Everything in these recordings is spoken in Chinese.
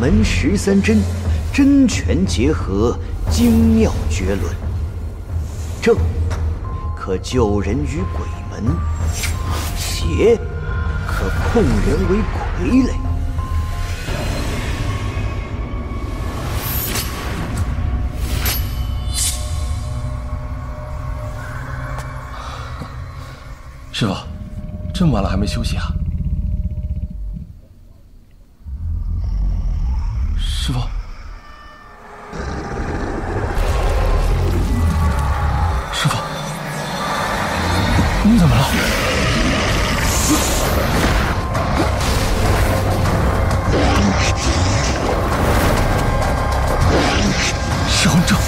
门13针，真拳结合，精妙绝伦。正可救人于鬼门，邪可控人为傀儡。 师傅，这么晚了还没休息啊？师傅，师傅，你怎么了？失魂症。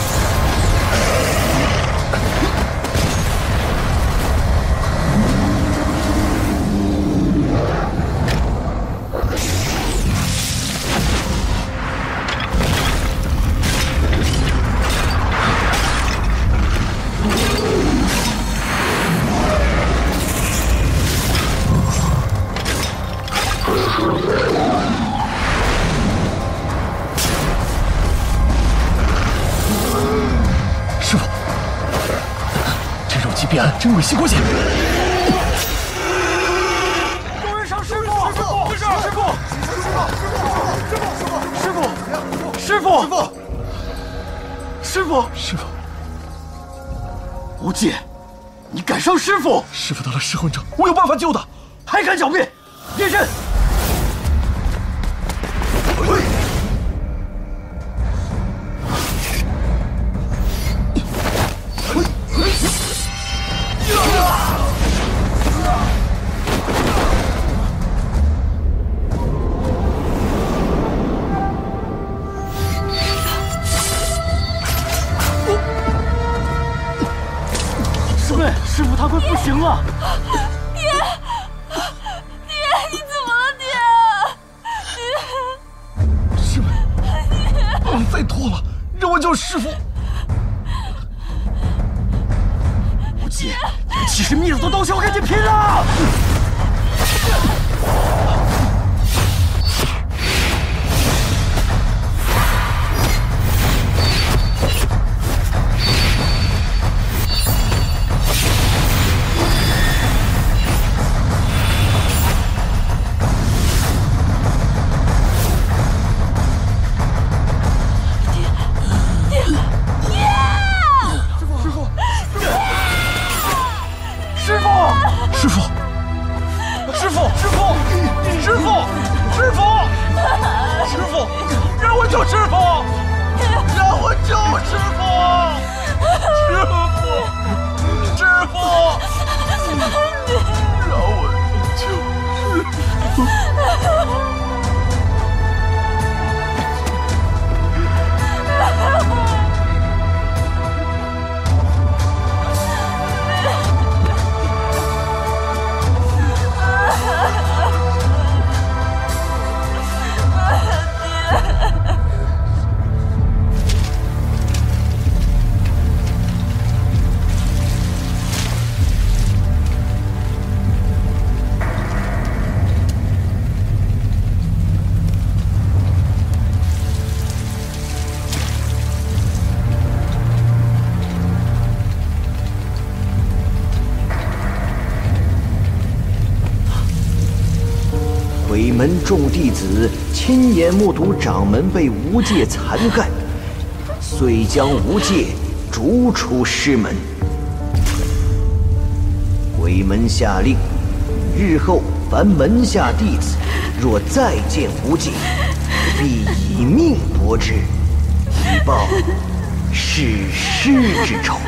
真伪吸过血！ 有人伤师傅！师傅！无忌，你敢伤师傅？ 师傅得了失魂症，我有办法救他。 还敢狡辩！变身！师傅他快不行了！ 爹，你怎么了，爹？ 师妹，不能再拖了，让我救师傅。 无忌，其实灭了的刀鞘，赶紧拼了！ 鬼门众弟子亲眼目睹掌门被无界残害，遂将无界逐出师门。鬼门下令，日后凡门下弟子若再见无界，必以命搏之，以报弑师之仇。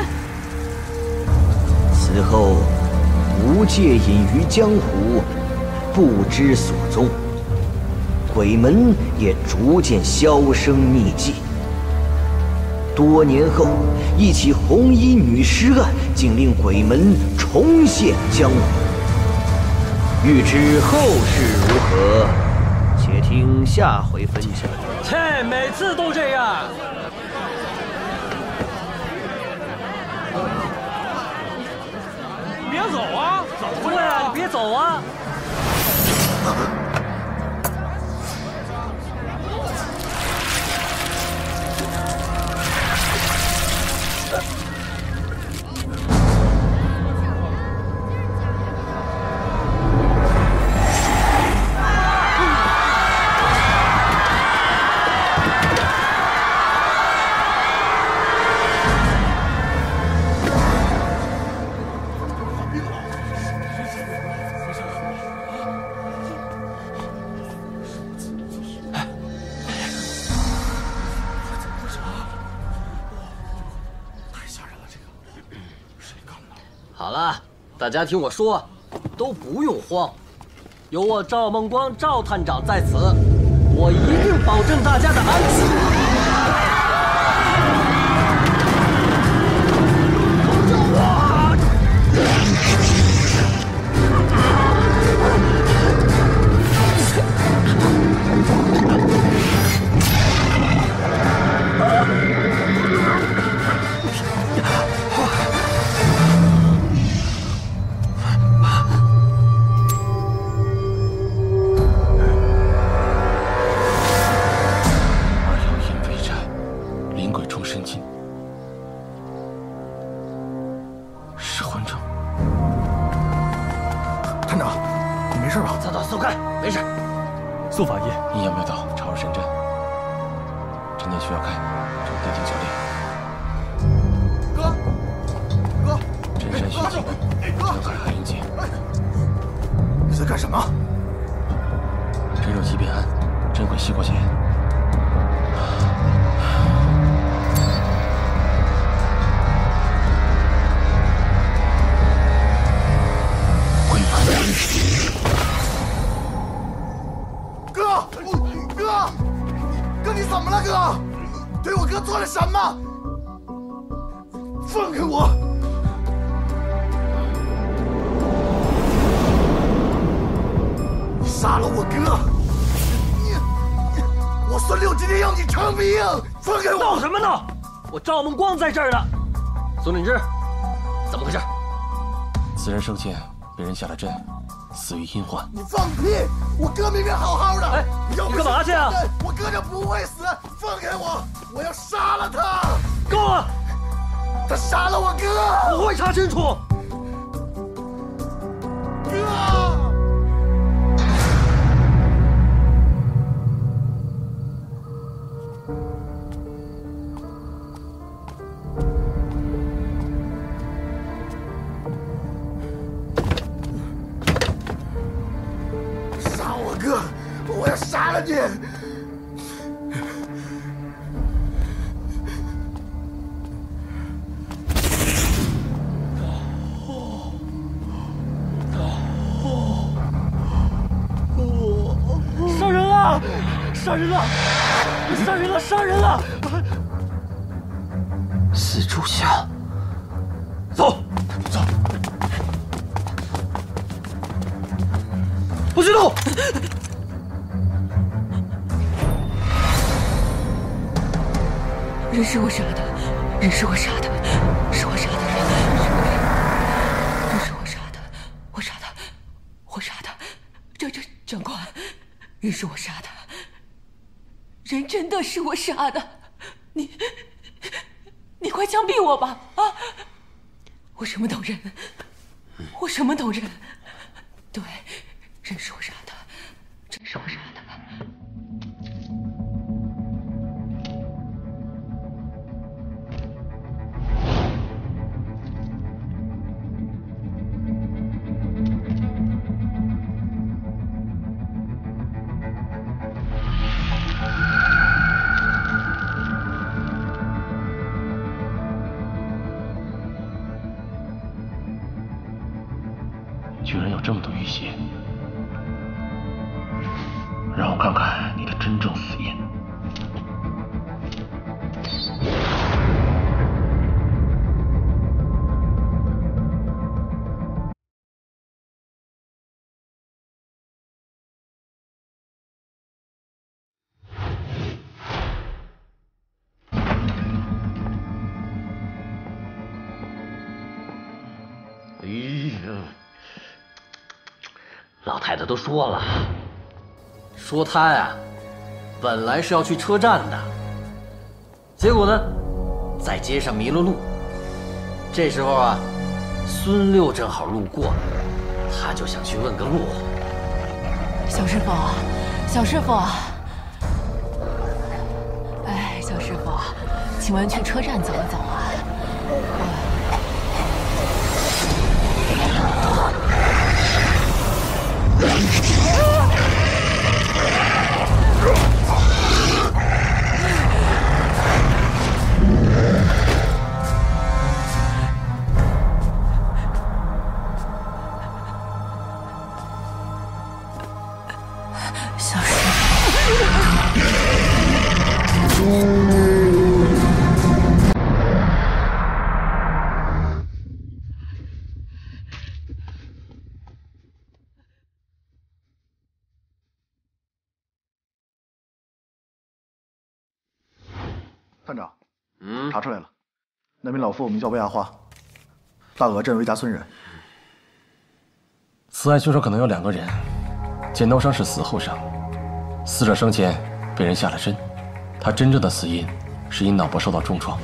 此后，无界隐于江湖，不知所踪，鬼门也逐渐销声匿迹。多年后，一起红衣女尸案竟令鬼门重现江湖。欲知后事如何，且听下回分解。 切，每次都这样。别走啊！走过来啊！你别走啊！ 好了，大家听我说，都不用慌，有我赵梦光赵探长在此，我一定保证大家的安全。 苏法医， 阴阳庙道，朝日神针。陈店需要开，找电听教练。 哥， 真山血迹，江海海灵劫。 你在干什么？ 真肉即便安，真鬼吸过血。鬼门。 哥，你怎么了，哥？对我哥做了什么？放开我！你杀了我哥！我孙六今天要你偿命！放开我！ 闹什么闹？我赵梦光在这儿呢。孙令之，怎么回事？ 此人生前被人下了针，死于阴患。 你放屁！我哥明明好好的。 哎，你干嘛去啊？ 我哥就不会死！放开我！我要杀了他！ 够了！ 他杀了我哥！ 我会查清楚。 哥！ 我要杀了你！ 杀人了！杀人了！杀人了！杀人了！四炷香，走， 走， 不许动！ 人是我杀的，人是我杀的，是我杀的，人是我杀的，我杀的，我杀的，长官，人是我杀的，人真的是我杀的，你快枪毙我吧！啊，我什么都认，我什么都认，对，人是我杀的，真是我杀的。 居然有这么多淤血，让我看看你的真正死因。 老太太都说了，说她呀，本来是要去车站的，结果呢，在街上迷了路。这时候啊，孙六正好路过，他就想去问个路。 小师傅，小师傅，哎，小师傅，请问去车站走一走啊？ 探长， 查出来了，那名老妇名叫魏阿花，大鹅镇魏家村人。 此案凶手可能有2个人，剪刀伤是死后伤，死者生前被人下了针，他真正的死因是因脑部受到重创。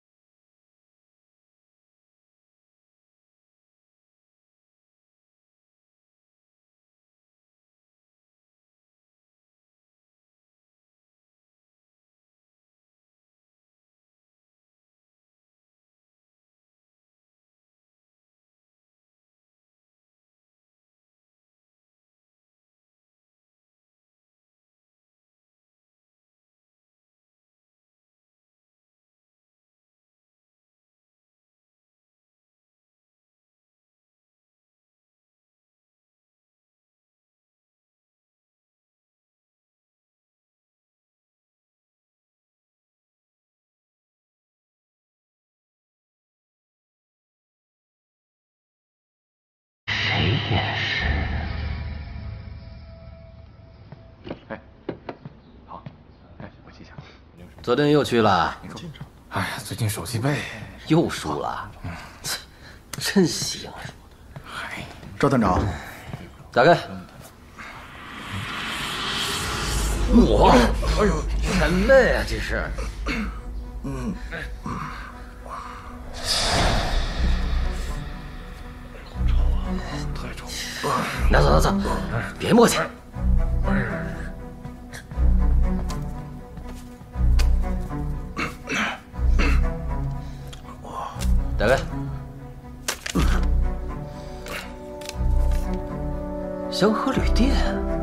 也是。 哎，好，哎，我记一下。 昨天又去了。 哎呀，最近手气背又输了。真行。 赵探长， 打开。我，哎呦，什么呀？这是。 太丑！ 拿走拿走，别磨叽。打开。香河旅店。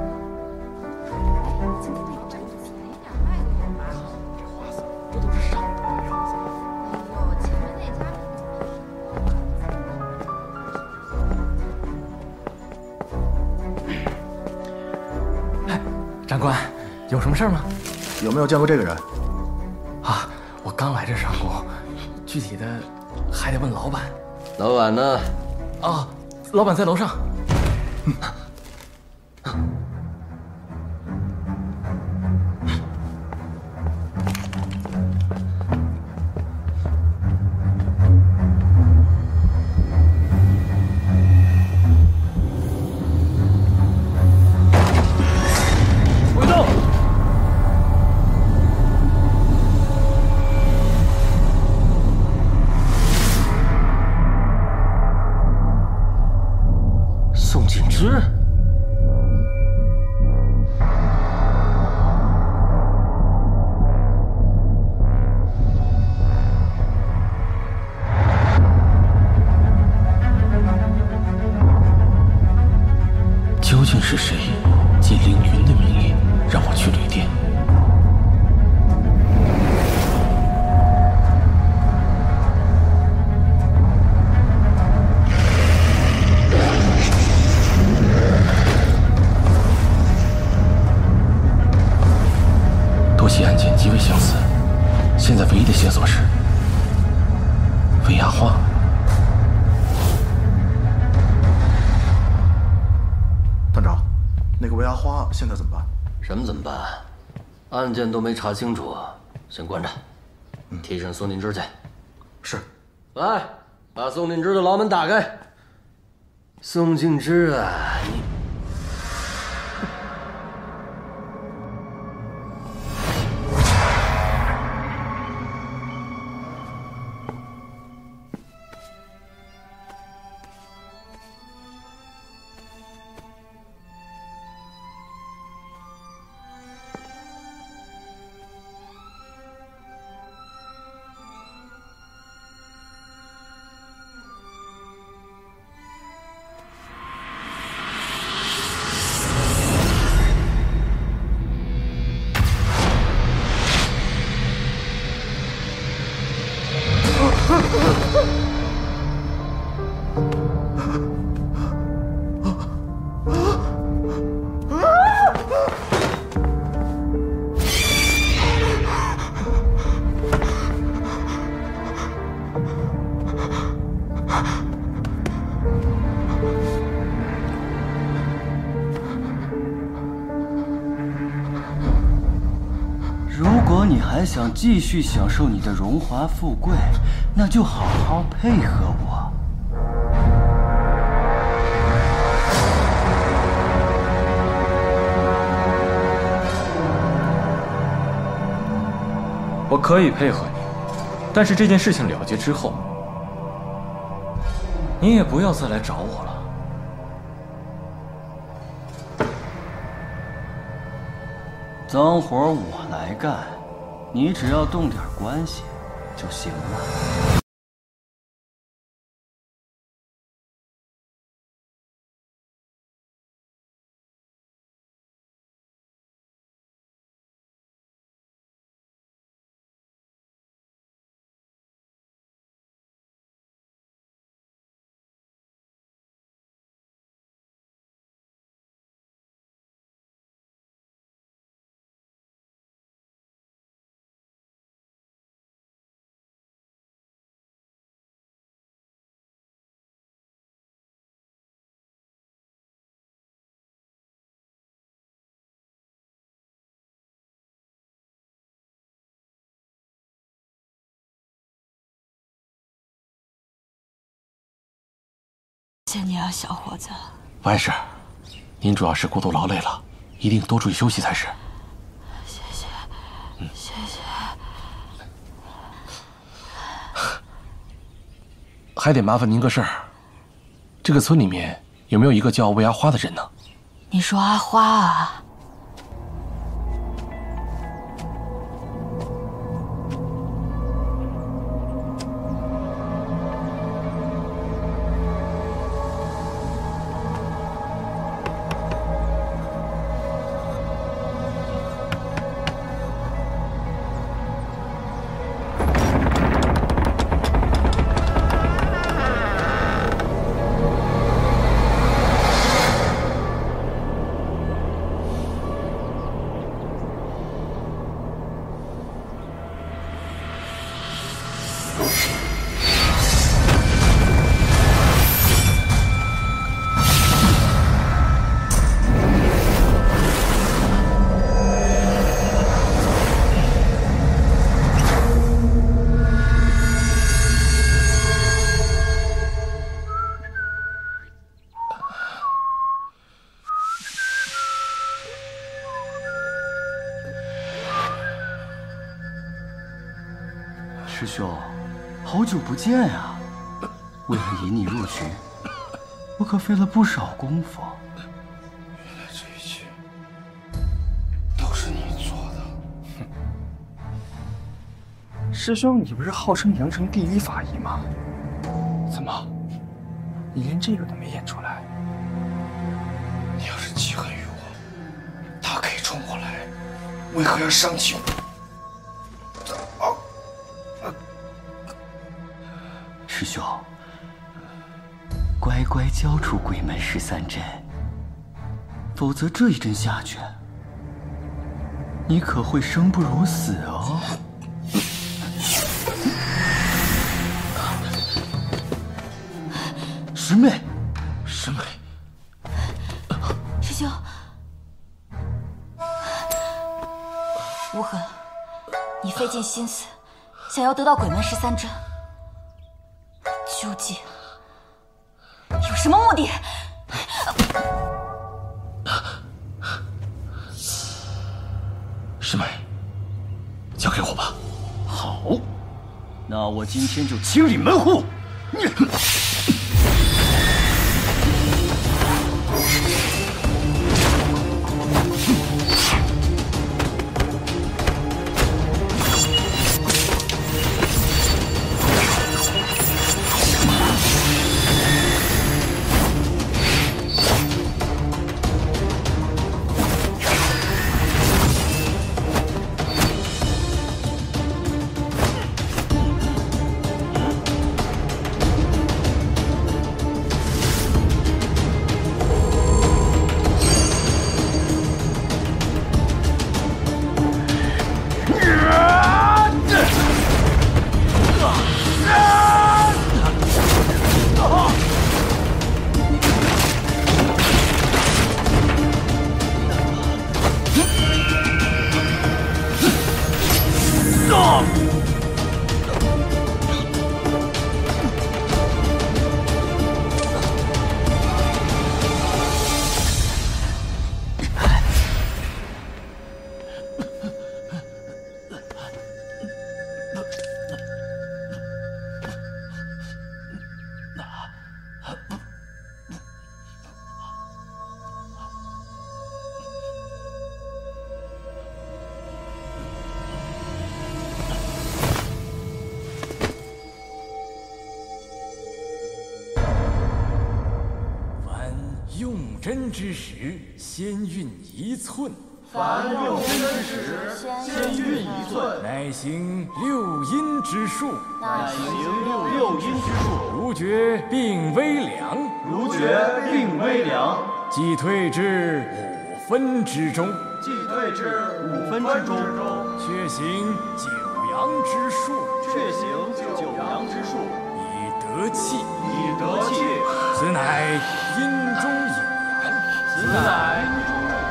长官，有什么事吗？ 有没有见过这个人？ 啊，我刚来这上工，具体的还得问老板。 老板呢？ 啊，老板在楼上。 究竟是谁借凌云的名义让我去旅店？多起案件极为相似，现在唯一的线索是魏亚花。 探长，那个魏阿花现在怎么办？ 什么怎么办？案件都没查清楚，先关着。提审宋进之去。 是。 来，把宋进之的牢门打开。宋进之啊，你。 还想继续享受你的荣华富贵，那就好好配合我。 我可以配合你，但是这件事情了结之后，你也不要再来找我了。 脏活我来干，你只要动点关系就行了。 谢谢你啊，小伙子。 完事，您主要是过度劳累了，一定多注意休息才是。 谢谢，谢谢。 还得麻烦您个事儿，这个村里面有没有一个叫魏阿花的人呢？ 你说阿花啊？ 师兄，好久不见呀！为了引你入局，我可费了不少功夫。 原来这一切都是你做的。 师兄，你不是号称阳城第一法医吗？怎么，你连这个都没演出来？ 你要是记恨于我，他可以冲我来，为何要伤及我？ 师兄，乖乖交出鬼门13阵，否则这一针下去，你可会生不如死哦。师妹， 师妹， 师兄，无痕，你费尽心思想要得到鬼门13针。究竟有什么目的？ 师妹，交给我吧。 好，那我今天就清理门户。 用针之时，先运1寸。 凡用针之时，先运1寸。 乃行6阴之术。 乃行6阴之术。 如觉病微凉。 如觉病微凉。 即退至5分之中。 即退至5分之中。 却行9阳之术。 却行9阳之术。 以得气。 以得气。 此乃阴中有阳。 此乃阴中有阳。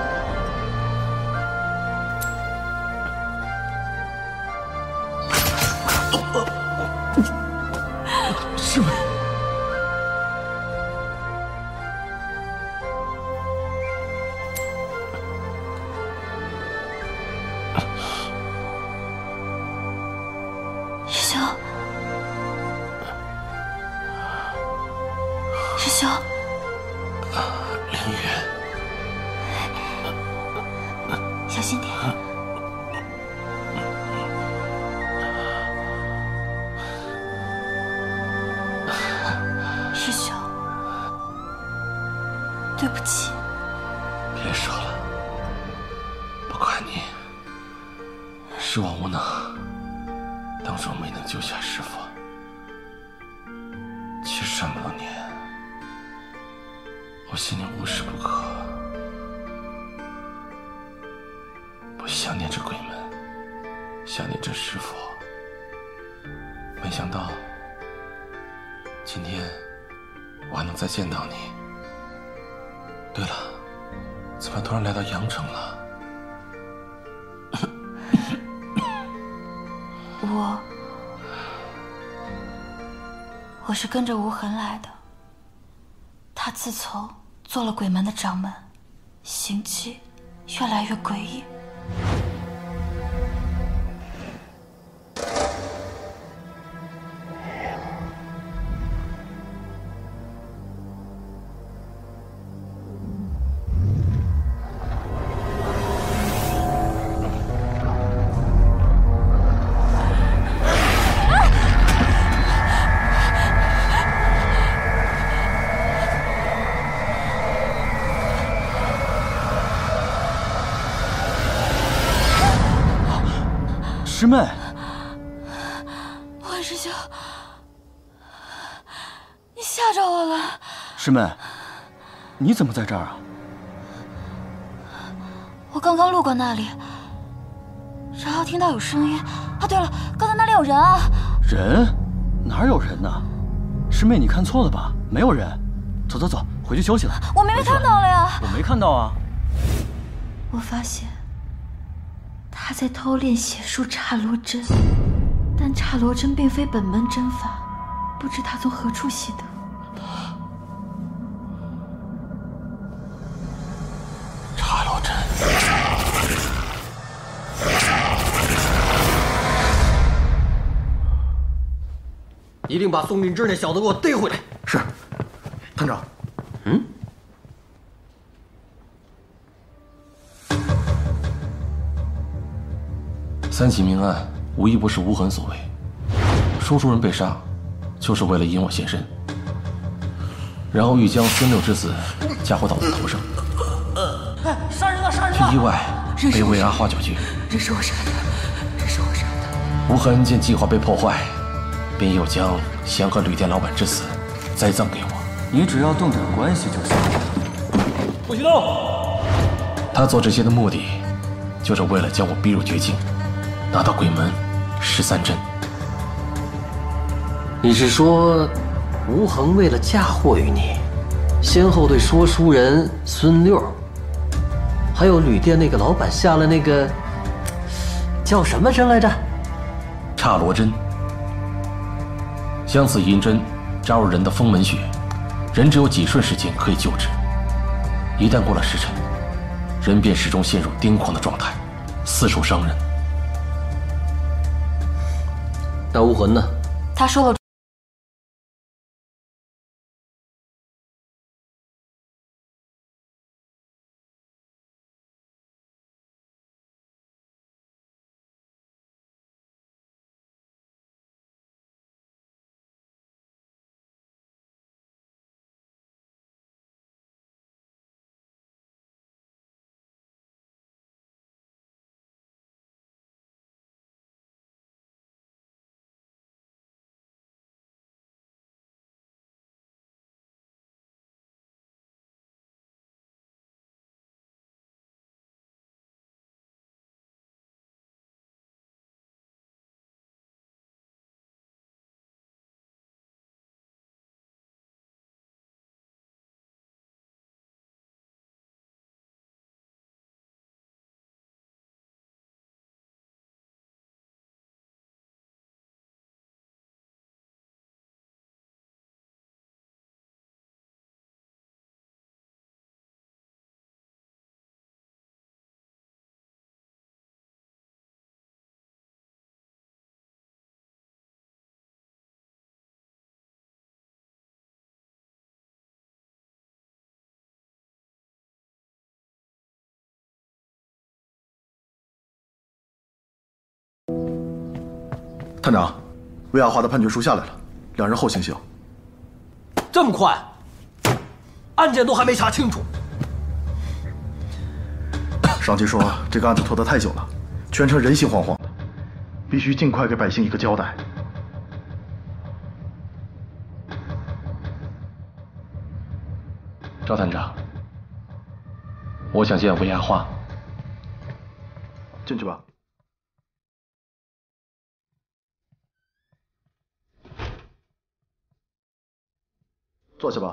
师妹， 师兄，师兄， 凌月， 小心点。师兄，对不起。 别说了，不怪你，是我无能，当初没能救下师父。其实这么多年，我心里无时不刻不想念着鬼门，想念着师父。没想到今天我还能再见到你。对了，怎么突然来到阳城了？ 我是跟着无痕来的。他自从做了鬼门的掌门，行迹越来越诡异。 师妹， 万师兄，你吓着我了。 师妹，你怎么在这儿啊？ 我刚刚路过那里，然后听到有声音。啊，对了，刚才那里有人啊！ 人？哪有人呢？师妹，你看错了吧？没有人。走走走，回去休息了。 我明明看到了呀。 我没看到啊。 我发现他在偷练邪术刹罗针，但刹罗针并非本门针法，不知他从何处习得。 刹罗针， 一定把宋敏之那小子给我逮回来。 是，探长。 3起命案无一不是无痕所为，说书人被杀，就是为了引我现身，然后欲将孙六之死嫁祸到我头上。 杀人了！杀人这意外被为阿花搅局， 人是我杀的，人是我杀的。 无痕见计划被破坏，便又将祥和旅店老板之死栽赃给我。 你只要动点关系就行。 不许动！他做这些的目的，就是为了将我逼入绝境，拿到鬼门13针。 你是说，吴恒为了嫁祸于你，先后对说书人孙六，还有旅店那个老板下了那个叫什么针来着？ 刹罗针。将此银针扎入人的风门穴，人只有几瞬时间可以救治。一旦过了时辰，人便始终陷入癫狂的状态，四处伤人。 那无魂呢？ 他说了。 探长，魏亚华的判决书下来了，2日后行刑。 这么快？案件都还没查清楚。 上级说这个案子拖得太久了，全城人心惶惶的，必须尽快给百姓一个交代。 赵探长，我想见魏亚花。 进去吧。坐下吧。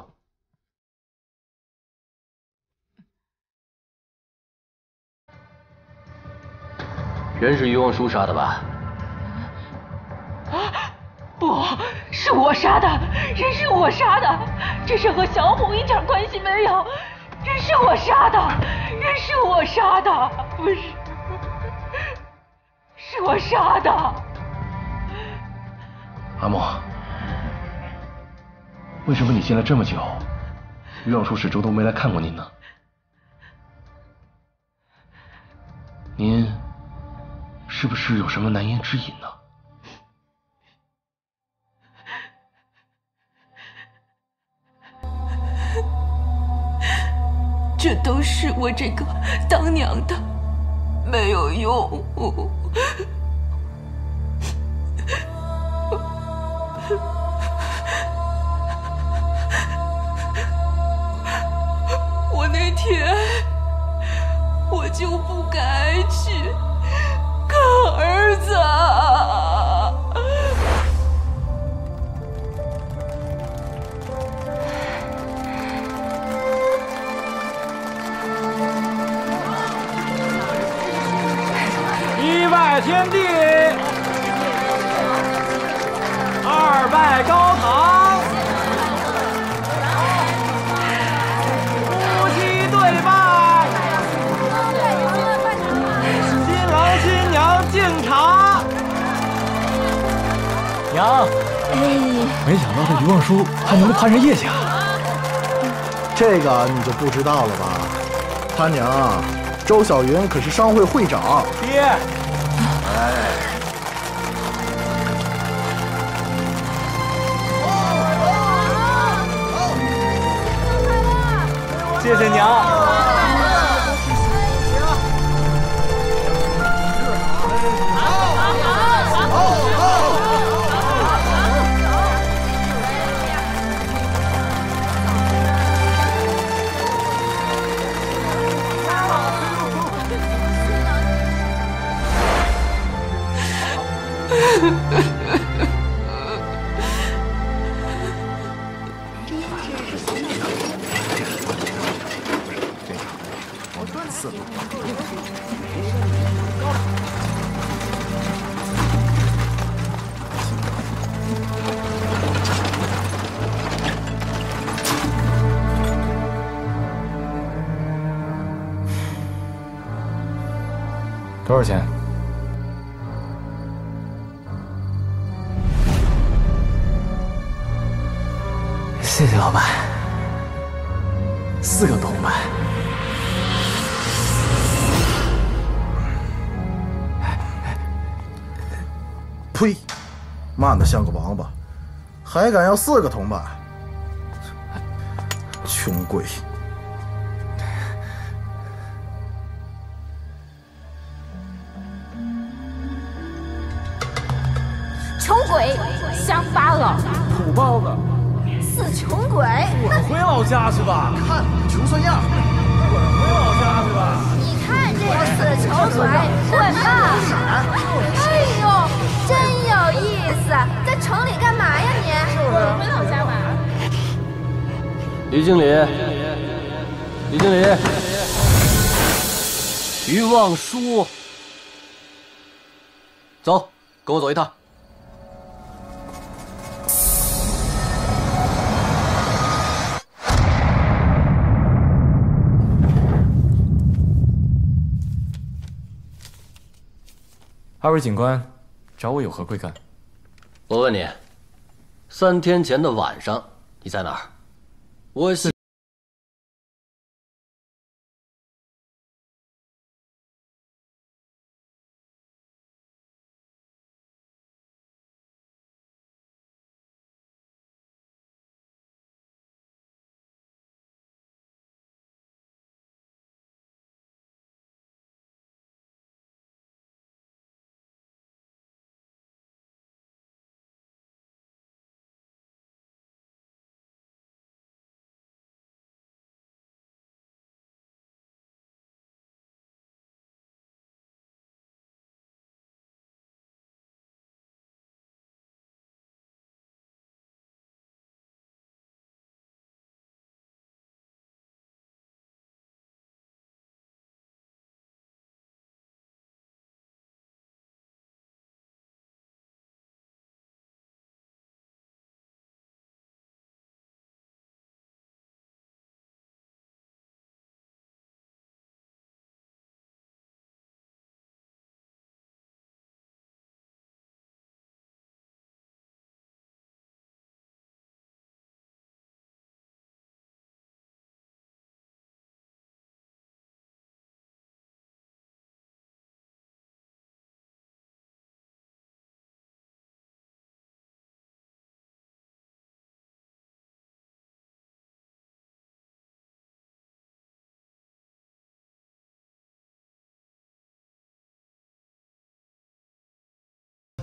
人是渔王叔杀的吧？ 不是我杀的，人是我杀的，这事和小虎一点关系没有，人是我杀的，人是我杀的，不是，是我杀的。 阿莫，为什么你进来这么久，渔王叔始终都没来看过您呢？您是不是有什么难言之隐呢？ 这都是我这个当娘的没有用。我那天我就不该去看儿子。 一拜天地，二拜高堂，夫妻对拜，新郎新娘敬茶。娘，没想到这渔王叔还能攀上叶家。 这个你就不知道了吧？他娘，周小云可是商会会长。 爹，谢谢娘。多少钱？谢谢老板。4个铜板。 呸！慢得像个王八，还敢要4个铜板？穷鬼！ 穷鬼，乡巴佬， 土包子， 死穷鬼！ 滚回老家去吧！ 看你穷酸样！ 滚回老家去吧！ 你看这个死穷鬼，滚吧！哎呦，真有意思，在城里干嘛呀你？滚回老家吧！ 李经理，李经理，渔王叔，走，跟我走一趟。 2位警官，找我有何贵干？ 我问你，3天前的晚上你在哪儿？我想。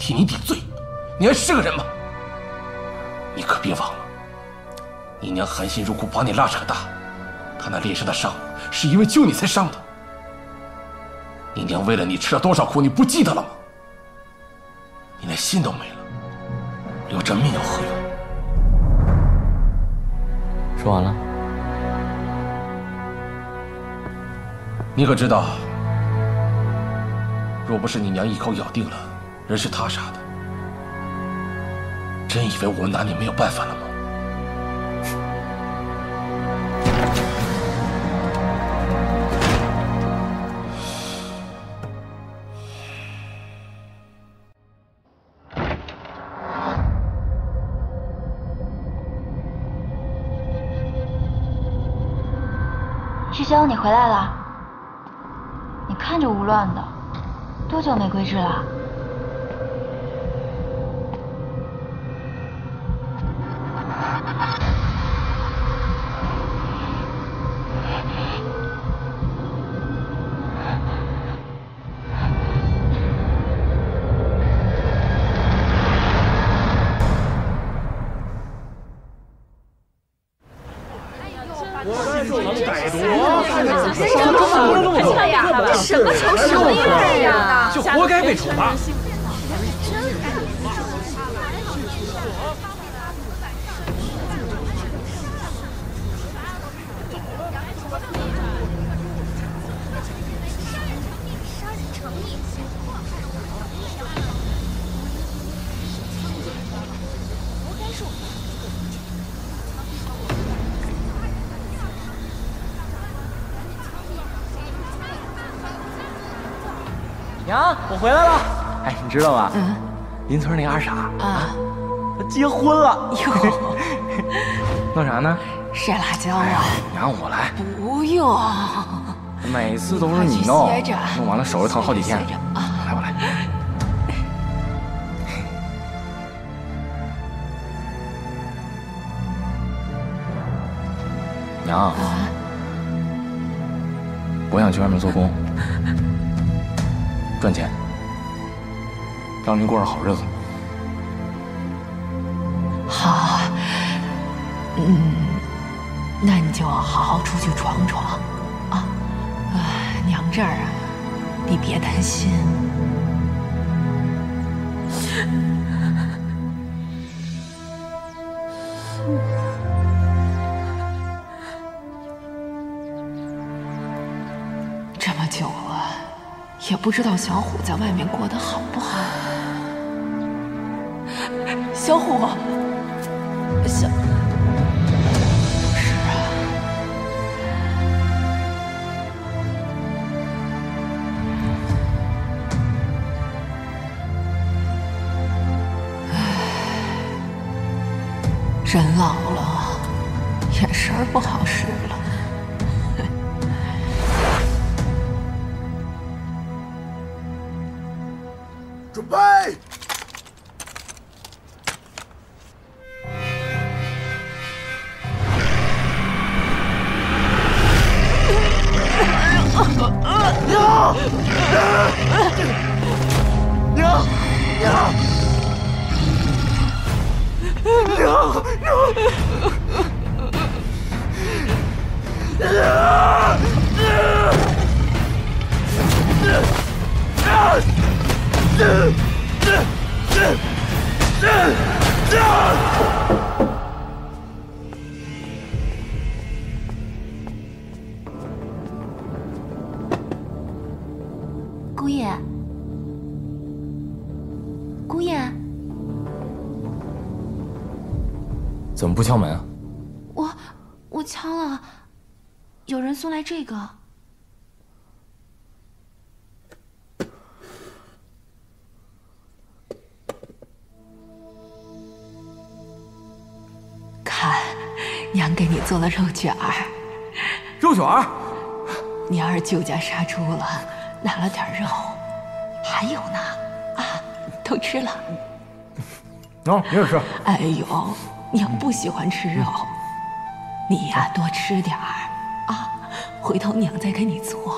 替你顶罪，你还是个人吗？你可别忘了，你娘含辛茹苦把你拉扯大，她那脸上的伤是因为救你才伤的。你娘为了你吃了多少苦，你不记得了吗？你连心都没了，留着命有何用？ 说完了。 你可知道，若不是你娘一口咬定了人是她杀的，真以为我拿你没有办法了吗？ 师兄，你回来了。你看着无乱的，多久没归置了？ 什么仇什么怨呀？ 就活该被处罚。娘，我回来了。哎，你知道吗？邻村那二傻啊，他结婚了。 哟， 弄啥呢？ 晒辣椒啊！ 娘，我来。 不用， 每次都是你弄， 歇着， 弄完了手就疼好几天。来，我来。娘，我想去外面做工。赚钱，让您过上好日子。 好，那你就好好出去闯闯啊！娘这儿啊，你别担心。这么久了。也不知道小虎在外面过得好不好。小虎，是啊，人老了，眼神不好使了。 准备！ 姑爷，姑爷， 怎么不敲门啊？ 我敲了，有人送来这个。 看，娘给你做了肉卷儿。 肉卷儿？ 娘儿舅家杀猪了，拿了点肉，还有呢，啊，都吃了。 娘，你也吃。 哎呦，娘不喜欢吃肉，你呀多吃点儿啊，回头娘再给你做。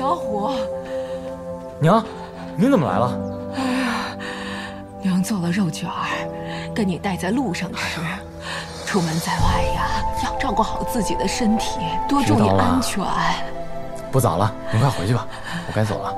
小虎， 娘，您怎么来了？ 哎呀，娘做了肉卷儿，跟你带在路上吃。出门在外呀，要照顾好自己的身体，多注意安全。 不早了，您快回去吧，我该走了。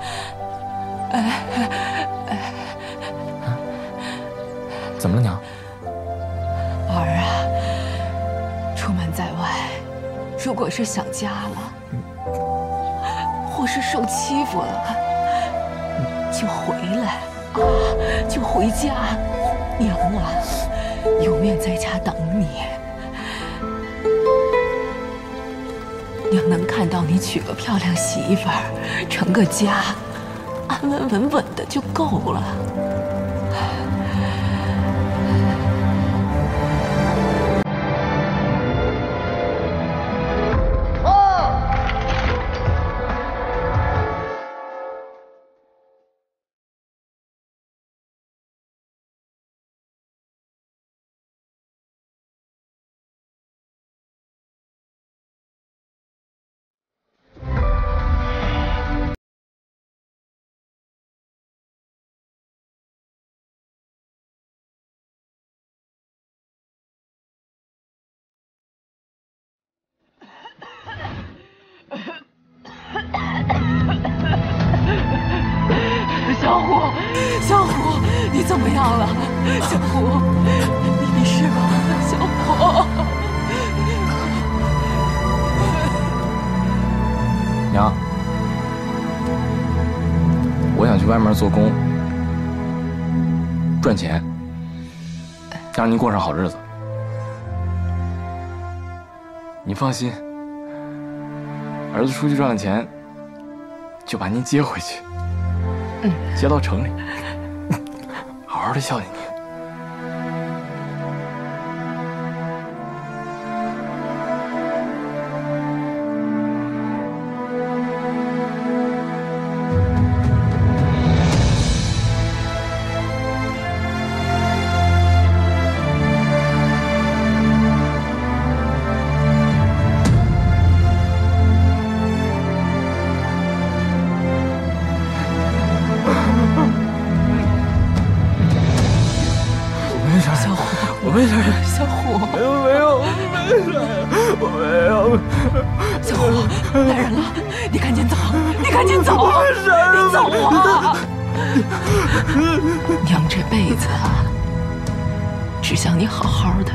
怎么了，娘？ 儿啊，出门在外，如果是想家了，或是受欺负了，就回来啊，就回家。娘啊，永远在家等你。娘能看到你娶个漂亮媳妇儿，成个家，安安稳稳的就够了。小虎，你怎么样了？小虎，你没事吧？小虎， 娘，我想去外面做工，赚钱，让您过上好日子。你放心，儿子出去赚了钱，就把您接回去。接到城里，好好的孝敬您。 小虎， 没有，我没有。 小虎，来人了，你赶紧走，你赶紧走，你走啊！娘这辈子啊，只想你好好的。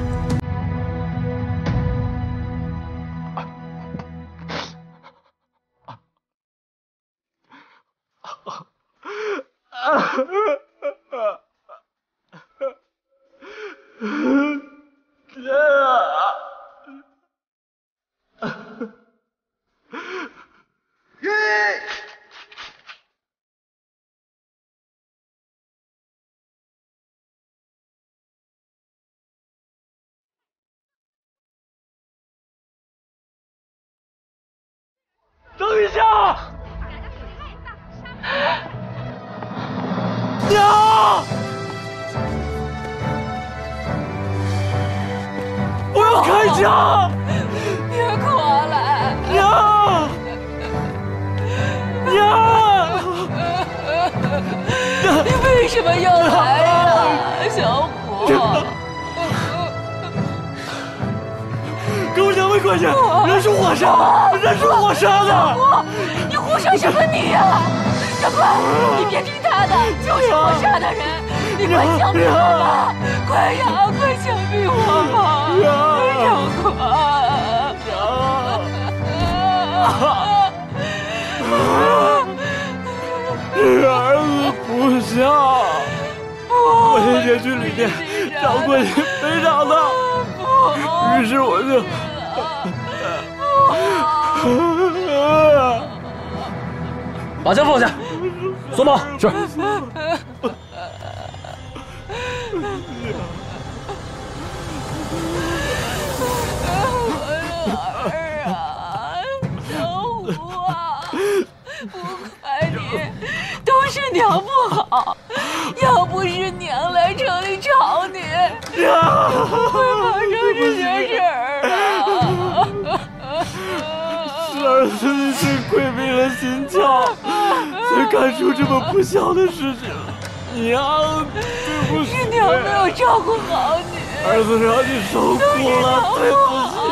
等一下，娘！不要开枪！ 别过来！ 娘！ 你为什么要来呀，小虎？ 给我两位快去！人是我杀的！人是我杀的！ 你胡说什么你呀？长官，你别听他的，就是我杀的人！你快枪毙我吧！快呀，快枪毙我吧！长官， 是儿子不孝，我那天去旅店找过你没找到，于是我就。把枪放下，松绑。是。 儿啊，小虎啊，不怪你，都是娘不好，要不是娘来城里找你，不会发生这些事儿的。 是儿子是亏没了心干出这么不孝的事情，娘，对不起。 是娘没有照顾好你， 儿子让你受苦了，对不起。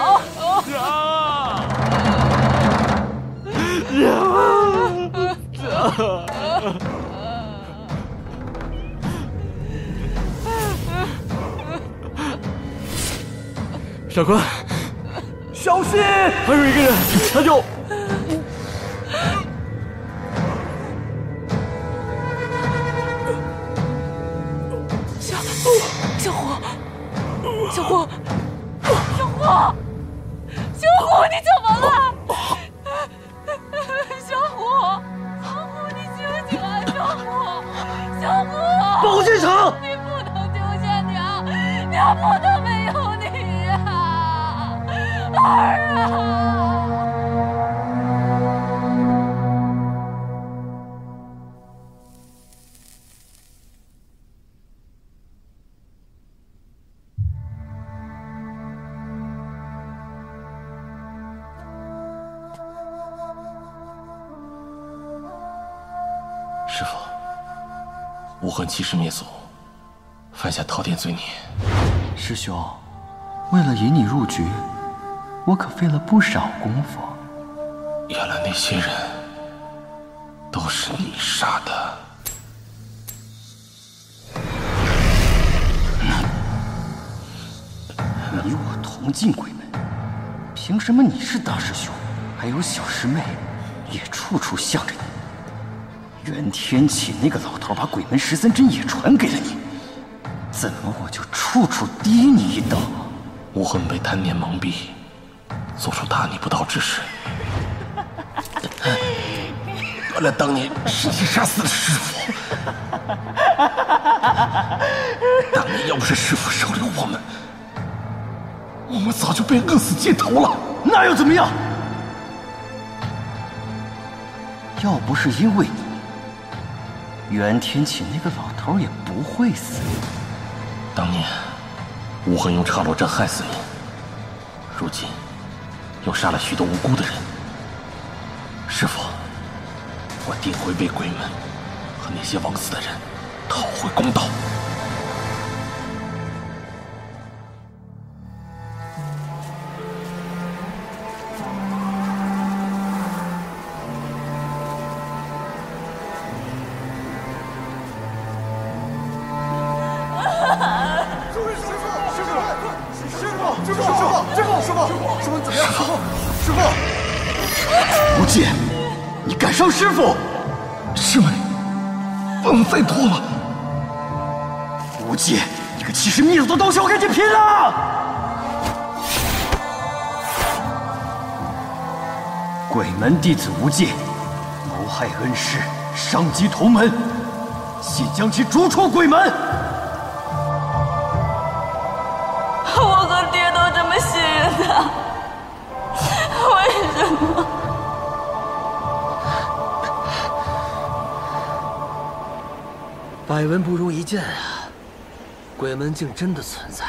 长官， 小心！ 还有一个人，他就…… 小虎，你怎么了？小虎，你醒醒啊！小虎， 保护现场！ 你不能丢下娘，娘不能没有你呀，儿啊！ 师父，无痕欺师灭祖，犯下滔天罪孽。 师兄，为了引你入局，我可费了不少功夫。 原来那些人都是你杀的。 你我同进鬼门，凭什么你是大师兄，还有小师妹，也处处向着你？袁天启那个老头把鬼门13针也传给了你，怎么我就处处低你一等？ 无痕被贪念蒙蔽，做出大逆不道之事。原来当年是你杀死了师父。当年要不是师父收留我们早就被饿死街头了。 那又怎么样？要不是因为你，袁天启那个老头也不会死。 当年无痕用岔路阵害死你，如今又杀了许多无辜的人。师父，我定会为鬼门和那些枉死的人讨回公道。 无忌，你敢伤师父？ 师妹，不能再拖了。 无忌，你个欺师灭祖的东西，我跟你拼了！鬼门弟子无忌，谋害恩师，伤及同门，现将其逐出鬼门。 我和爹都这么信任他，为什么？ 百闻不如一见啊！鬼门竟真的存在。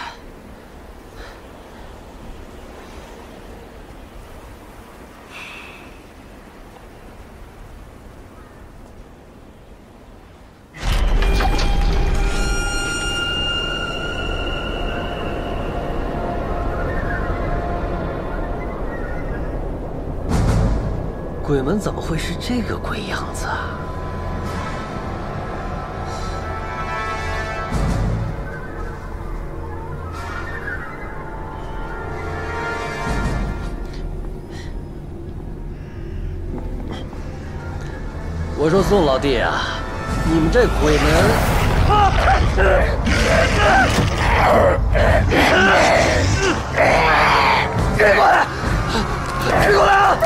鬼门怎么会是这个鬼样子啊？我说宋老弟啊，你们这鬼门，别过来，别过来啊！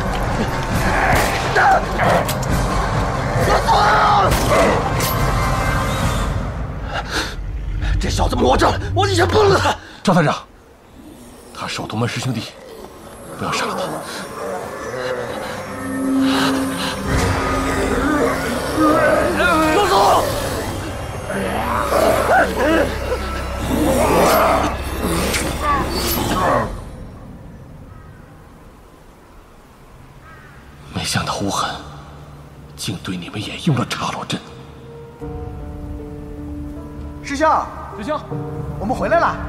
这小子魔怔，我以前崩了他。 赵探长，他是我同门师兄弟，不要杀了他。 住手！ 没想到无痕竟对你们也用了插罗针。 师兄， 师兄， 我们回来了。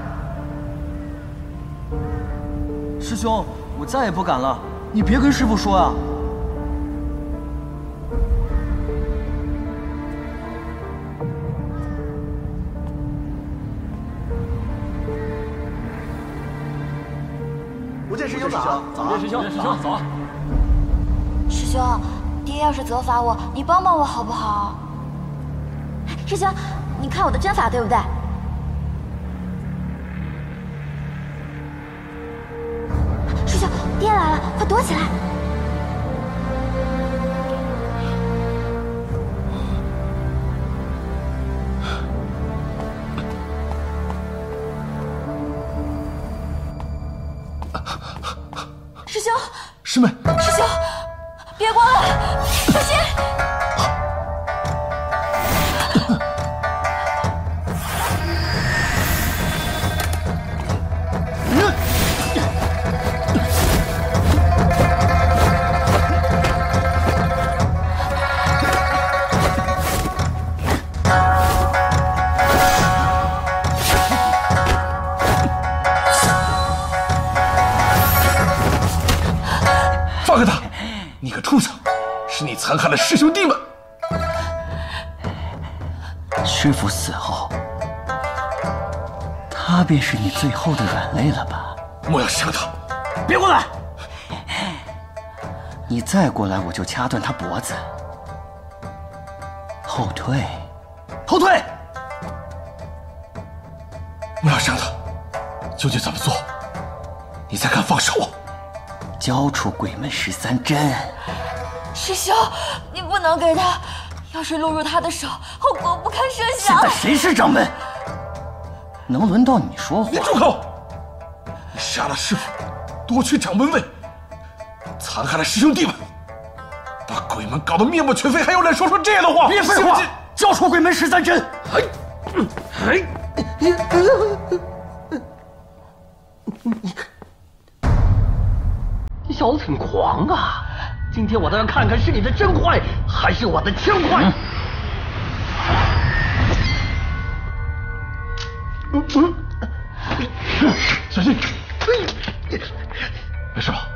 师兄，我再也不敢了，你别跟师傅说啊。 不见师兄早， 早啊，师兄，走啊。 师兄，爹要是责罚我，你帮帮我好不好？师兄，你看我的针法对不对？师兄，爹来了，快躲起来！师兄， 师妹， 师兄，别过来，小心！ 放开他！你个畜生！是你残害了师兄弟们！ 师父死后，他便是你最后的软肋了吧？ 莫要伤他！ 别过来！你再过来，我就掐断他脖子。后退，后退！ 莫要伤他！究竟怎么做？你才敢放手啊？ 交出鬼门13针。 师兄，你不能给他，要是落入他的手，后果不堪设想。 现在谁是掌门？能轮到你说话？ 你住口！你杀了师父，夺取掌门位，残害了师兄弟们，把鬼门搞得面目全非，还有脸说出这样的话？ 别废话！交出鬼门13针！ 你小子挺狂啊！今天我倒要看看是你的针坏，还是我的枪坏。 小心！没事吧？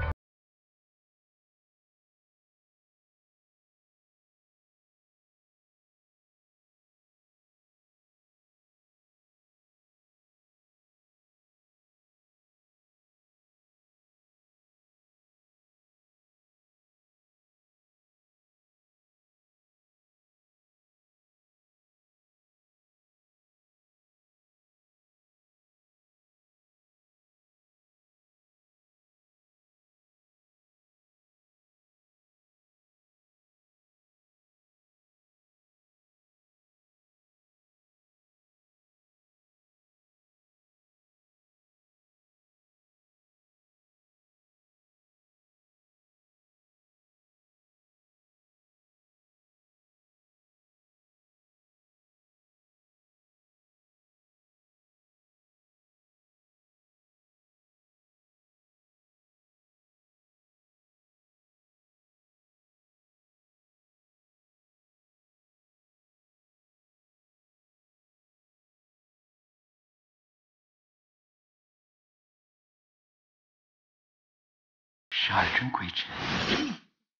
12针归真，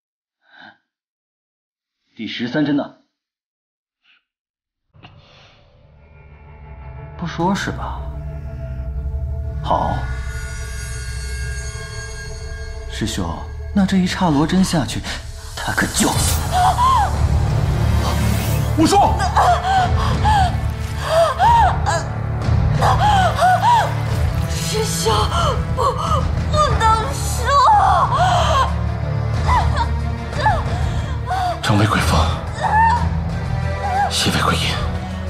第13针呢？不说是吧？好，师兄，那这一插罗针下去，他可就…… 我说， 师兄，不能说。 正为鬼风，邪为鬼淫。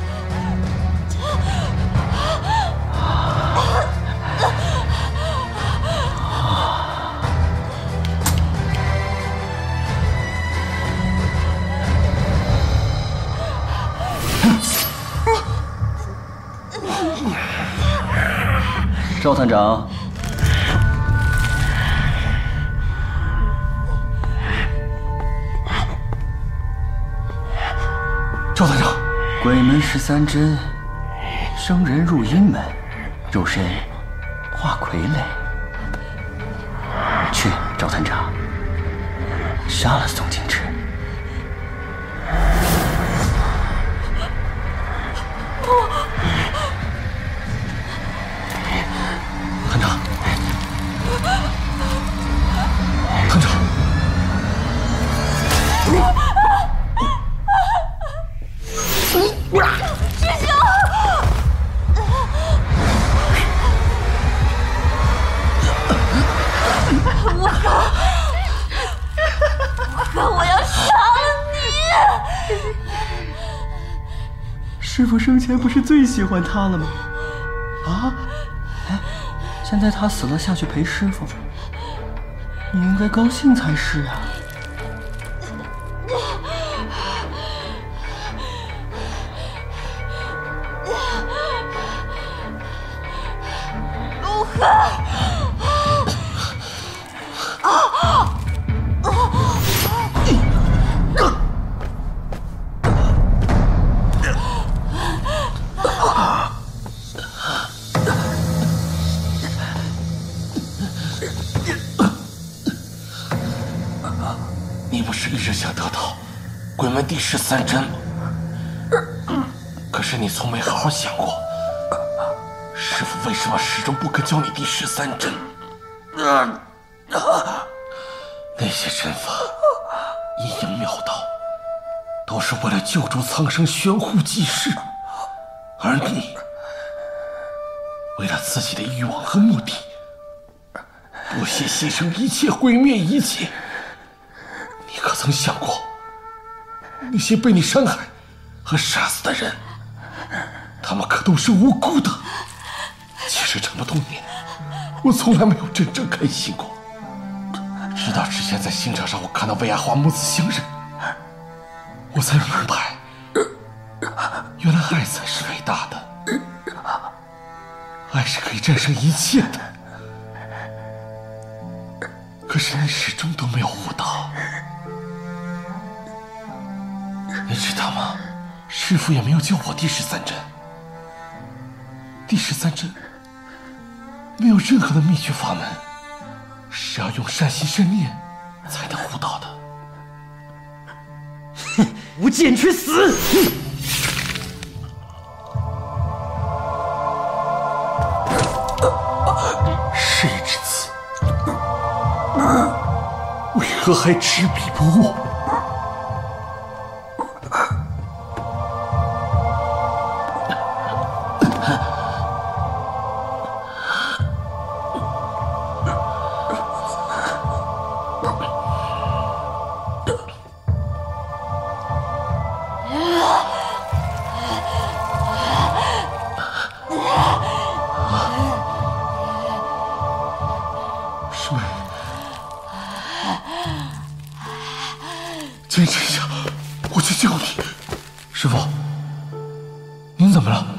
赵探长， 赵团长， 鬼门13针，生人入阴门，肉身化傀儡。去，赵团长，杀了宋敬之。 团长，团长。 师兄，我要杀了你！ 师父生前不是最喜欢他了吗？啊？哎，现在他死了，下去陪师父，你应该高兴才是啊。 陆河， 你不是一直想得到鬼门第13针吗？可是你从没好好想过，师父为什么始终不肯教你第13针？那些针法阴阳妙道，都是为了救助苍生玄护济世，而你为了自己的欲望和目的，不惜牺牲一切，毁灭一切。你可曾想过，那些被你伤害和杀死的人，他们可都是无辜的。其实这么多年，我从来没有真正开心过。直到之前在刑场上，我看到魏阿华母子相认，我才明白，原来爱才是伟大的，爱是可以战胜一切的。可是你始终都没有悟到，你知道吗？师父也没有教我第13针。第13针没有任何的秘诀法门，是要用善心善念才能悟到的。 哼，无剑去死！ 事已至此，为何还执笔不悟？师妹，坚持一下，我去救你。师父，您怎么了？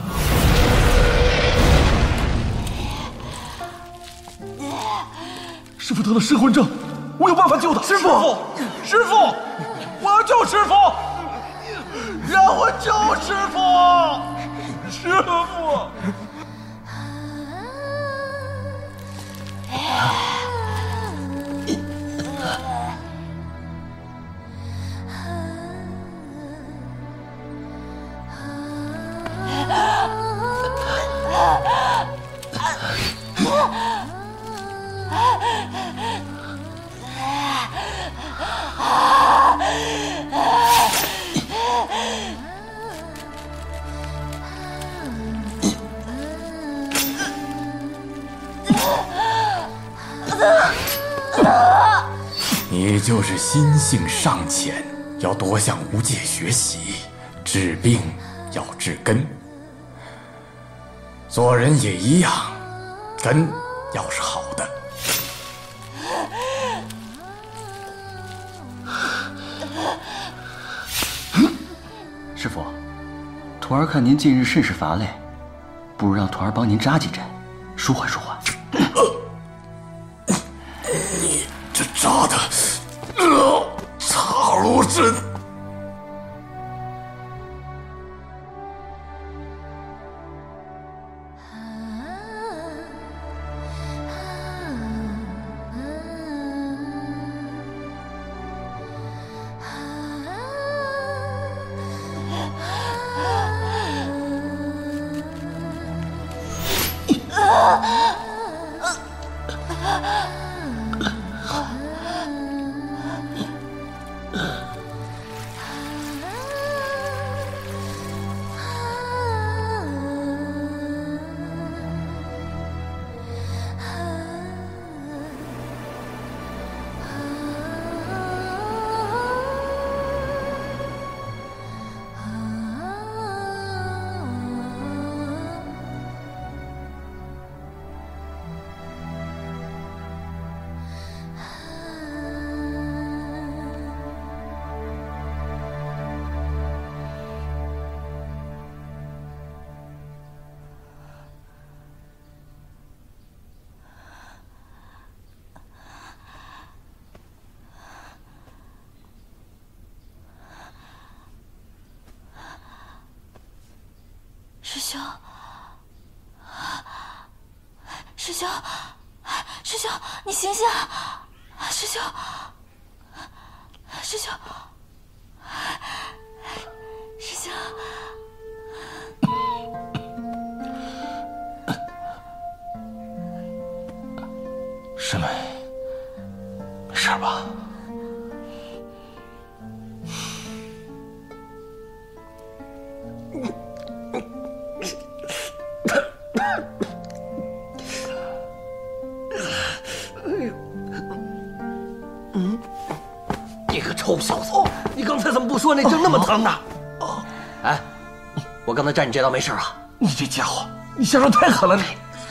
师父得了失魂症，我有办法救他。师父，师父，我要救师父，让我救师父，师父。 你就是心性尚浅，要多向无界学习，治病要治根。做人也一样，根要是好的。 师父，徒儿看您近日甚是乏累，不如让徒儿帮您扎几针，舒缓舒缓。 你这扎的，岔路针。 兄，师兄，师兄，你醒醒！师兄，师兄，师兄。 师妹，没事吧？ 你个臭小子，你刚才怎么不说那针那么疼呢？哎，我刚才站你这刀没事啊？ 你这家伙，你下手太狠了你！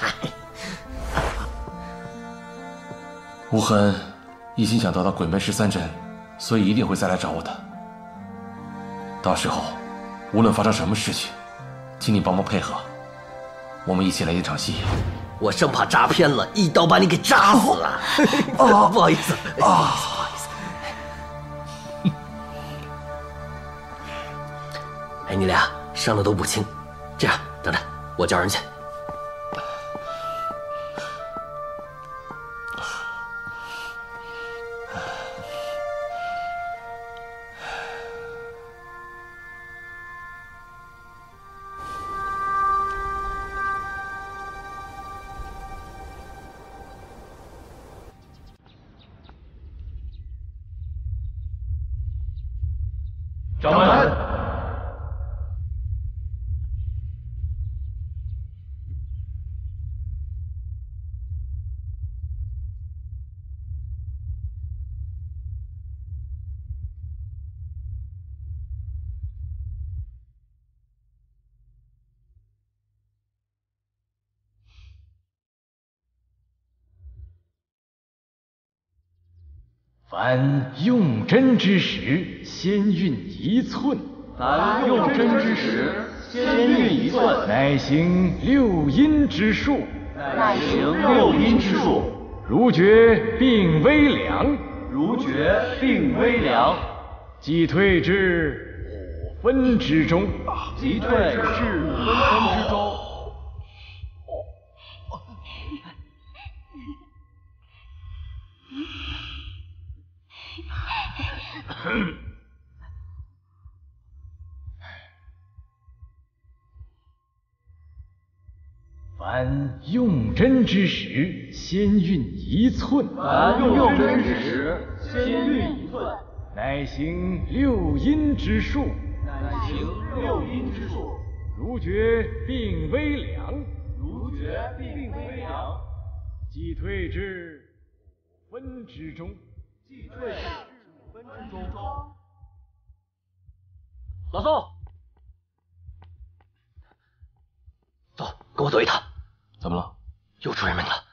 无痕一心想得到鬼门13针，所以一定会再来找我的。到时候，无论发生什么事情，请你帮忙配合，我们一起来一场戏。 我生怕扎偏了，一刀把你给扎死了。不好意思，不好意思。哎，你俩伤的都不轻，这样，等着，我叫人去。 掌门， 凡用针之时，先运1寸。 凡用针之时，先运1寸， 乃行6阴之术。 乃行6阴之术。 如觉病微凉， 如觉病微凉， 即退至5分之中。 即退至5分之中。 凡用针之时，先运1寸。 凡用针之时，先运1寸， 乃行6阴之术。 乃行6阴之术。 如觉病微凉， 如觉病微凉， 即退至5分之中。 即退至5分之中。 老宋，走，跟我走一趟。 怎么了？ 又出人命了。